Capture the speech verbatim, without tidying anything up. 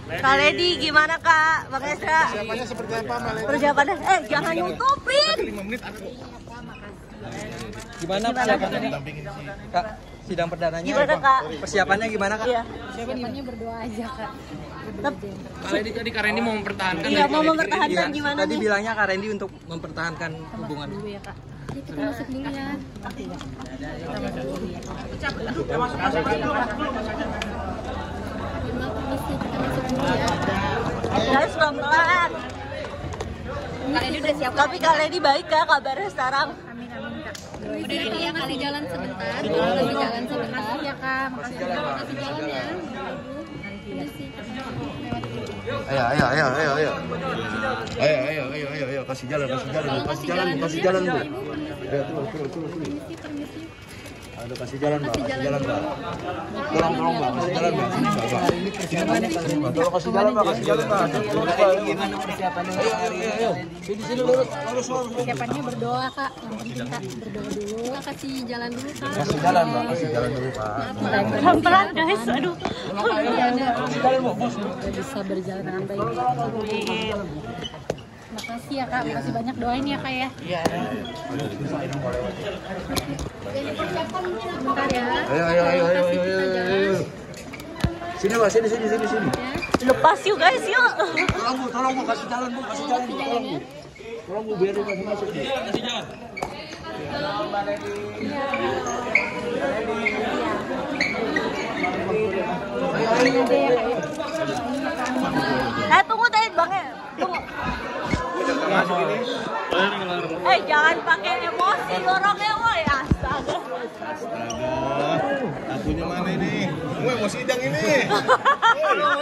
Kak Lady gimana Kak? Bang Ezra? Persiapannya seperti apa Mbak Lady? Persiapannya, eh jangan nutupin. lima menit aku. Gimana persiapannya Kak? Sidang perdananya Gimana Kak? Persiapannya gimana Kak? Iya. Persiapannya berdoa aja Kak. Kak Lady tadi Kak Randy mau mempertahankan. Iya, mau mempertahankan Iya, gimana tadi nih? bilangnya Kak Randy untuk mempertahankan hubungan. Dulu ya Kak. Kita masuk dulu ya. Guys, pelan-pelan. Kak Lady udah siap. Tapi Kak Lady baik Kak kabarnya sekarang. Amin amin Kak. Udah ini ya kasih jalan sebentar. Kasih jalan sebentar ya Kak. Makasih kasih jalan ya. Udah sih. Ayo, ayo, ayo, ayo, ayo. Ayo, ayo, ayo, ayo, ayo, kasih jalan, kasih jalan, kasih jalan, kasih jalan, Bu. Ayo, turun, turun, turun, turun. Aduh, kasih jalan, Mbak, kasih jalan, Mbak. Tolong, tolong, Mbak, kasih jalan, Mbak. Sini, Mbak. Mbak, tolong kasih jalan, Mbak, kasih jalan, Mbak. Gimana persiapannya? Ayo, ayo, ayo, ayo. Sini, sini, lurus, lurus, lurus. Persiapannya berdoa Kak. Yang penting Kak berdoa dulu. Kak kasih jalan dulu Kak. Kasih jalan, Mbak, kasih jalan dulu, Pak. Pelan-pelan guys, aduh. Kasih jalan, Mbak, bos. Bisa berjalan dengan baik. Makasih ya Kak, makasih banyak doain ya Kak ya. Iya. Bentar ya. Ayo, ayo, ayo, ayo, ayo, ayo, ayo. Sini, Mbak, sini, sini, sini, sini. Lepas yuk guys, yuk. Tolong, Bu, tolong, Bu, kasih jalan, Bu, kasih jalan, Bu, tolong, Bu. Tolong, Bu, biar dia masuk masuk, Bu. Kasih jalan. Eh tunggu tadi Bang ya. Tunggu. Eh jangan pakai emosi dorongnya woi, astaga. Astaga, akunya mana ini? Gue mau sidang ini.